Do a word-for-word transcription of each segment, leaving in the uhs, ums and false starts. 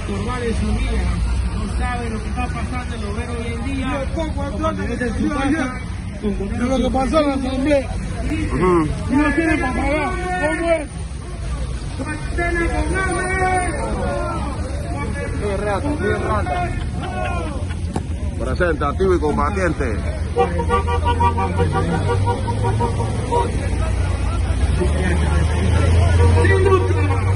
estorbarle su vida. No sabe lo que está pasando en Lobero hoy en día. Como desde su casa, con lo que pasó en la asamblea. No tiene para pagar. ¿Cómo es? Qué rata, qué rata. Presente, activo y combatiente. Sin lucha,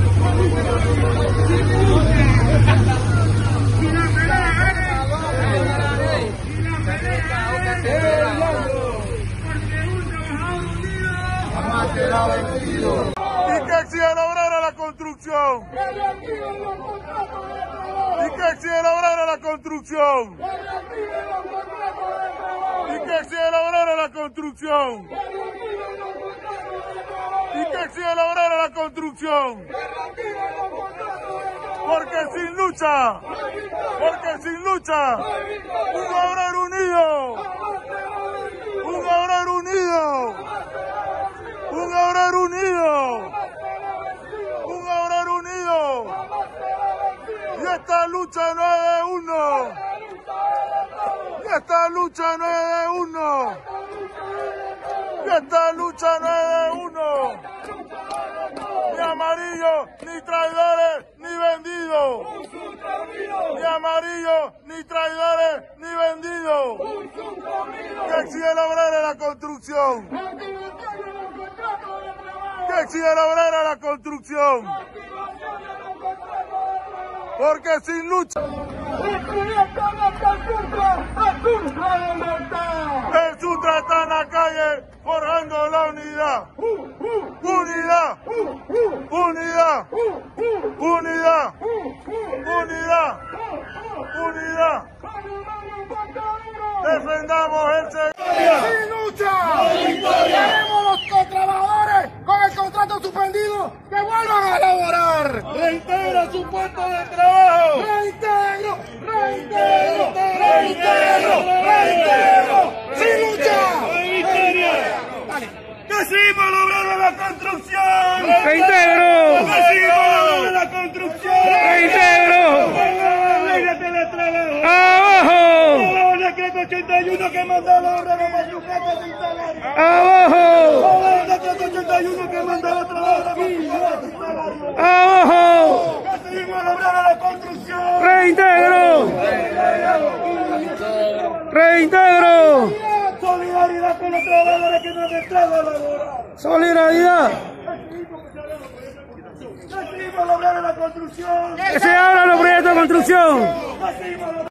sin lucha, y la pelea es, y la pelea es, porque un trabajador unido Jamás será vencido. Y que exige lograr la construcción. Y que exige lograr la construcción. Y que exige lograr la construcción. Y que exige lograr la construcción. Porque sin lucha, porque sin lucha, un obrero unido, un obrero unido, un obrero unido, un obrero unido. Y esta lucha no es de uno, y esta lucha no es de uno, y esta lucha no es de uno. Ni amarillo, ni traidores, ni vendidos. Ni amarillo, ni traidores, ni vendidos. Que exige lograr la construcción. Que exige lograr la construcción. Porque sin lucha. El Sutra está en la calle forjando la unidad. Unidad. Unidad. Unidad. Unidad. Unidad. Defendamos el sector. ¡Sin lucha! ¡Queremos los trabajadores con el contrato suspendido que vuelvan a laborar! Reintegra su puesto de trabajo. ¡Reintegro! ¡Reintegro! ¡Reintegro! ¡Reintegro! ¡Sin lucha! ¡Que seguimos logrando la construcción! ¡Reintegro! ¡Que seguimos logrando la construcción! ¡Reintegro! ¡La ley de teletrabajo! ¡Abajo! ¡El decreto ochenta y uno que mandó los obreros para su casa sin salario! ¡Abajo! ¡El decreto ochenta y uno que mandó los trabajadores para su casa sin salario! ¡Abajo! ¡Que seguimos logrando la construcción! ¡Reintegro! ¡Reintegro! ¡Solidaridad con los trabajadores que no han entrado a laborar! ¡Solidaridad! ¡Que seguimos logrando la construcción! ¡Que se abran los proyectos de construcción! ¡Que seguimos logrando